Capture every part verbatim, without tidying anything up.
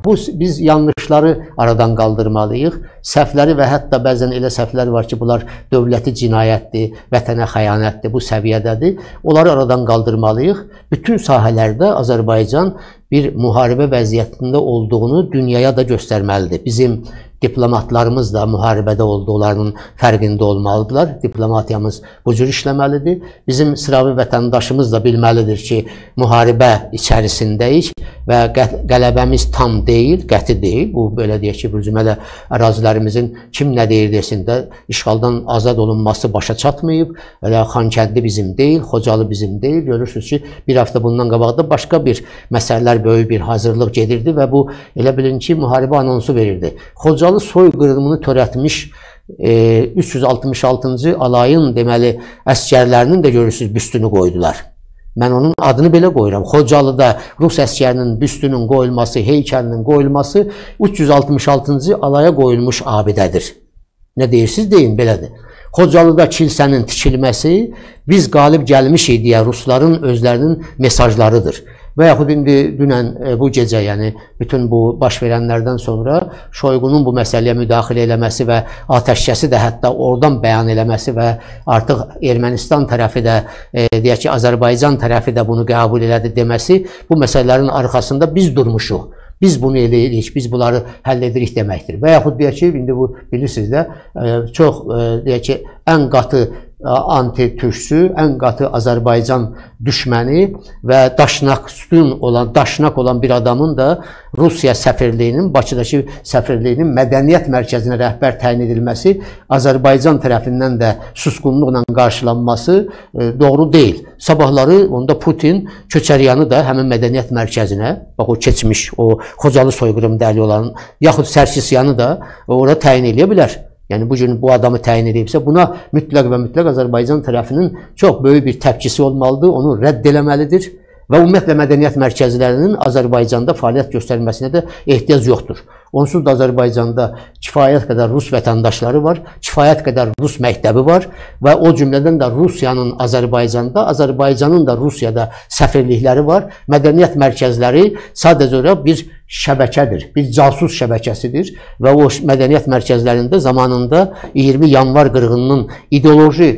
Bu, biz yanlışları aradan qaldırmalıyıq. Səhvləri və hətta bəzən elə səhvlər var ki, bunlar dövləti cinayətdir, vətənə xəyanətdir, bu səviyyədədir. Onları aradan qaldırmalıyıq. Bütün sahələrdə Azərbaycan bir müharibə vəziyyətində olduğunu dünyaya da göstərməlidir. Bizim diplomatlarımız da müharibədə olduqlarının fərqində olmalıdırlar. Diplomatiyamız bu cür işləməlidir. Bizim sıravi vətəndaşımız da bilməlidir ki, müharibə içərisindəyik və qələbəmiz tam deyil, qəti deyil. Bu, belə deyək ki, bu cümələ ərazilərimizin kim nə deyir desin də işğaldan azad olunması başa çatmayıb. Elə Xankəndi bizim deyil, Xocalı bizim deyil. Görürsünüz ki, bir hafta bundan qabaqda başqa bir məsələlər, böyük bir hazırlıq gedirdi və bu, elə bilin ki, müharibə anonsu verirdi. Xocalı soyqırımını törətmiş e, üç yüz altmış altıncı alayın deməli əskərlərinin də görürsünüz büstünü qoydular. Mən onun adını belə qoyuram. Xocalıda Rus əskərinin büstünün qoyulması, heykəlinin qoyulması üç yüz altmış altıncı alaya qoyulmuş abidədir. Nə deyirsiniz, deyin, belədir. Xocalıda kilsənin tikilməsi biz qalib gəlmişik deyə Rusların özlərinin mesajlarıdır. Və yaxud indi dünən bu gecə, yəni bütün bu baş verənlərdən sonra Şoyqunun bu məsələyə müdaxilə eləməsi və atəşkəsi də hətta oradan bəyan eləməsi və artıq Ermənistan tərəfi də, e, deyək ki, Azərbaycan tərəfi də bunu qəbul elədi deməsi, bu məsələlərin arxasında biz durmuşuq. Biz bunu eləyirik, biz bunları həll edirik deməkdir. Və yaxud deyək ki, indi bu bilirsiniz də, e, çox, e, deyək ki, ən qatı anti-türkçü, ən qatı Azərbaycan düşməni və daşnaq üstün olan, daşnaq olan bir adamın da Rusiya səfirliyinin, Bakıdakı səfirliyinin mədəniyyət mərkəzinə rəhbər təyin edilməsi, Azərbaycan tərəfindən də susqunluqla qarşılanması e, doğru deyil. Sabahları onda Putin Köçəryanı da həmin mədəniyyət mərkəzinə, bax o keçmiş, o Xocalı soyqırım dəli olan, yaxud Sərkisyanı da ora təyin edə bilər. Yəni, bu gün bu adamı təyin edibsə, buna mütləq və mütləq Azərbaycan tərəfinin çox böyük bir təpkisi olmalıdır, onu rədd eləməlidir və ümumiyyətlə mədəniyyət mərkəzlərinin Azərbaycanda fəaliyyət göstərməsinə də ehtiyac yoxdur. Onsuz da Azərbaycanda kifayət qədər Rus vətəndaşları var, kifayət qədər Rus məktəbi var və o cümlədən də Rusiyanın Azərbaycanda, Azərbaycanın da Rusiyada səfirlikləri var. Mədəniyyət mərkəzləri sadəcə bir şəbəkədir, bir casus şəbəkəsidir və o mədəniyyət mərkəzlərində zamanında iyirmi yanvar qırğınının ideoloji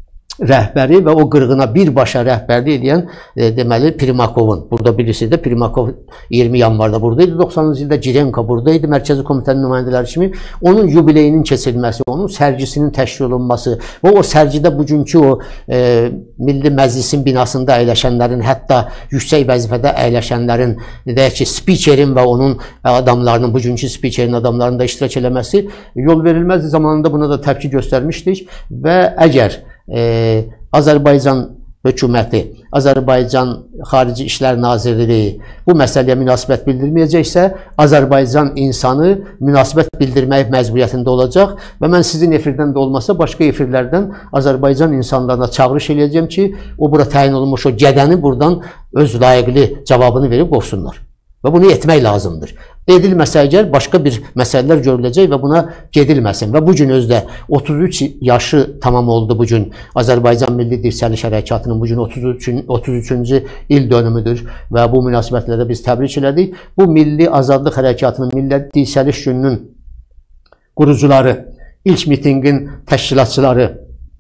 rəhbəri və o qırğına birbaşa rəhbərlik edən e, deməli Primakovun, burada bilirsiniz də Primakov iyirmi yanvarda buradaydı, doxsanıncı ildə Girenko buradaydı, Mərkəzi Komitənin nümayəndələri kimi, onun yubileyinin keçirilməsi, onun sərgisinin təşkil olunması və o sərgidə bugünkü o e, Milli Məclisin binasında əyləşənlərin, hətta yüksək vəzifədə əyləşənlərin, deyək ki, spikerin və onun adamlarının, bugünkü spikerin adamlarının da iştirak eləməsi yol verilməzdi. Zamanında buna da təpki göstərmişdik və əgər Ee, Azərbaycan hökuməti, Azərbaycan Xarici İşlər Nazirliyi bu məsələyə münasibət bildirməyəcəksə, Azərbaycan insanı münasibət bildirmək məcburiyyətində olacaq və mən sizin efirdən də olmasa, başqa efirlərdən Azərbaycan insanlarına çağırış eləyəcəm ki, o bura təyin olunmuş o gədəni buradan öz layiqli cavabını verib qovsunlar. Və bunu etmək lazımdır. Edilməsə əgər başqa bir məsələlər görüləcək və buna gedilməsin. Və bugün özdə otuz üç yaşı tamam oldu bugün Azərbaycan Milli Dirçəliş Hərəkatının bugün otuz üçüncü il dönümüdür və bu münasibətlə də biz təbrik elədik. Bu Milli Azadlıq Hərəkatının, Milli Dirçəliş gününün qurucuları, ilk mitingin təşkilatçıları,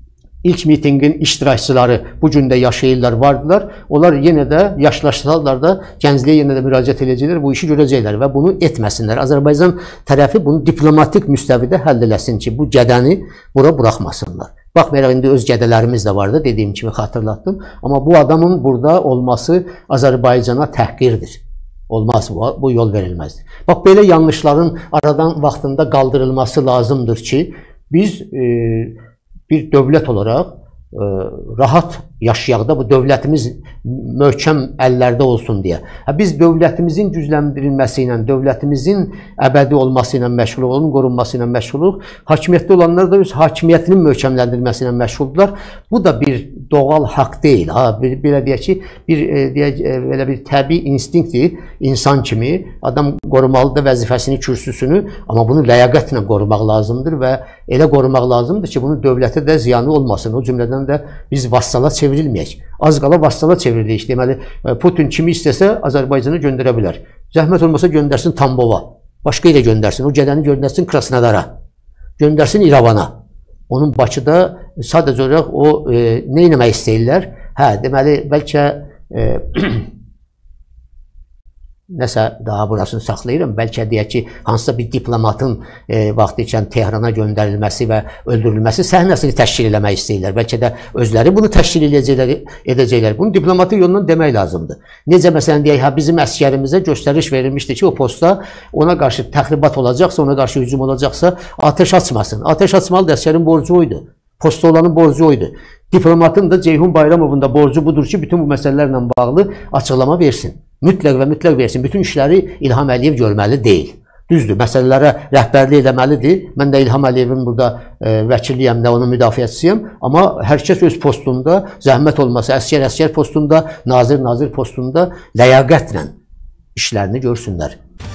İlk mitingin iştirakçıları bu gün də yaşayırlar, vardılar. Onlar yenə də yaşlaşsalar da gəncliyə yenə də müraciət edəcəklər, bu işi görəcəklər və bunu etməsinlər. Azərbaycan tərəfi bunu diplomatik müstəvidə həll eləsin ki, bu gədəni bura buraxmasınlar. Baxmayaraq, indi öz gədələrimiz də vardı, dediyim kimi xatırlatdım. Amma bu adamın burada olması Azərbaycana təhqirdir. Olmaz, bu, bu yol verilməzdir. Bax, belə yanlışların aradan vaxtında qaldırılması lazımdır ki, biz e, bir dövlət olaraq e, rahat yaşayaq da, bu dövlətimiz möhkəm əllərdə olsun deyə. Biz dövlətimizin gücləndirilməsi ilə, dövlətimizin əbədi olması ilə məşğuluq, onun qorunması ilə məşğuluq. Hakimiyyətdə olanlar da öz hakimiyyətinin möhkəmləndirilməsi ilə məşğuldurlar. Bu da bir doğal haqq deyil. Ha, bir, belə deyək ki, bir, e, deyək, e, belə bir təbii instinktdir. İnsan kimi adam qorumalıdır vəzifəsini, kürsüsünü, amma bunu ləyaqətlə qorumaq lazımdır və elə qorumaq lazımdır ki, bunun dövlətə də ziyanı olmasın. O cümlədən tərəfindən də biz vassala çevrilməyək. Az qala vassala çevrilik. Deməli, Putin kimi istəsə Azərbaycana göndərə bilər. Zəhmət olmasa göndərsin Tambova. Başqa yerə göndərsin. O gedəni göndərsin Krasnodara. Göndərsin İrəvana. Onun Bakıda sadəcə olaraq o e, nə etmək istəyirlər? Hə, deməli, bəlkə e, nəsə daha burasını saxlayıram. Bəlkə deyək ki, hansısa bir diplomatın e, vaxtı ikən Tehrana göndərilməsi və öldürülməsi səhnəsini təşkil eləmək istəyirlər. Bəlkə də özləri bunu təşkil edəcəklər. edəcəklər. Bunu diplomatik yoldan demək lazımdır. Necə məsələn deyək, ha, bizim əskərimizə göstəriş verilmişdi ki, o posta ona qarşı təxribat olacaqsa, ona qarşı hücum olacaqsa, atəş açmasın. Atəş açmalıdır, əskərin borcu oydu. Posta olanın borcu oydu. Diplomatın da Ceyhun Bayramovun da borcu budur ki, bütün bu məsələlərlə bağlı açıqlama versin. Mütləq və mütləq versin. Bütün işləri İlham Əliyev görməli deyil. Düzdür, məsələlərə rəhbərlik eləməlidir. Mən də İlham Əliyevin burada e, vəkilliyəm də, onun müdafiəçisiyəm. Amma hər kəs öz postunda, zəhmət olmasa əskər əskər postunda, nazir nazir postunda ləyaqətlə işlərini görsünlər.